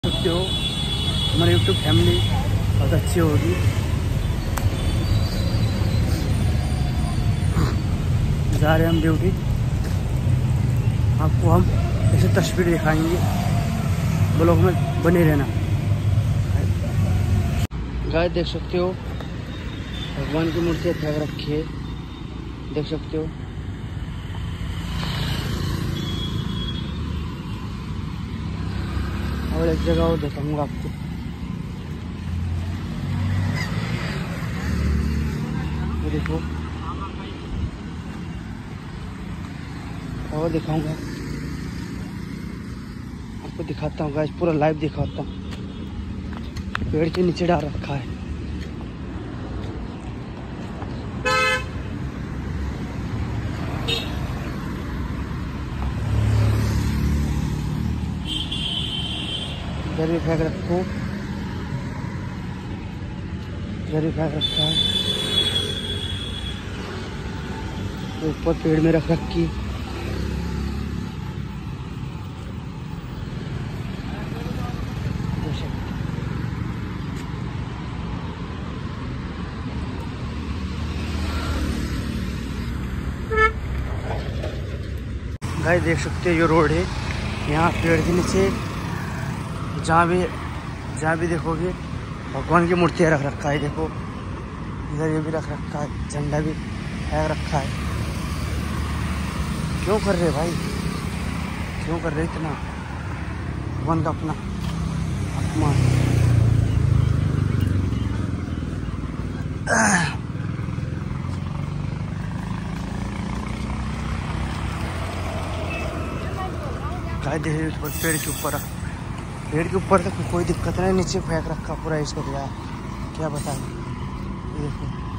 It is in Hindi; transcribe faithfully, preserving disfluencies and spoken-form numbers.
सकते हो हमारी यूट्यूब फैमिली बहुत अच्छी होगी। जा रहे हैं हम ड्यूटी, आपको हम ऐसे तस्वीर दिखाएंगे, ब्लॉग में बने रहना। गाय देख सकते हो भगवान की मूर्ति फेंक रखी है, देख सकते हो। और एक जगह और दिखाऊंगा आपको, ये देखो और दिखाऊंगा आपको, दिखाता हूँ गाइस, पूरा लाइव दिखाता हूँ। पेड़ के नीचे डाल रखा है, इधर भी फेंक रखो, इधर भी फेंक रखा है, ऊपर पेड़ में रख रखी। गाइस देख सकते हो ये रोड है, यहाँ पेड़ के नीचे जहाँ भी जहाँ भी देखोगे भगवान की मूर्तियाँ रख रखा है। देखो इधर ये भी रख रखा है, झंडा भी फेंक रखा है। क्यों कर रहे भाई, क्यों कर रहे इतना भगवान का अपना अपमान। गाय देख पेड़ के ऊपर पेड़ के ऊपर तक कोई दिक्कत नहीं, नीचे फेंक रखा पूरा इसको दिया, क्या बताएं। देखो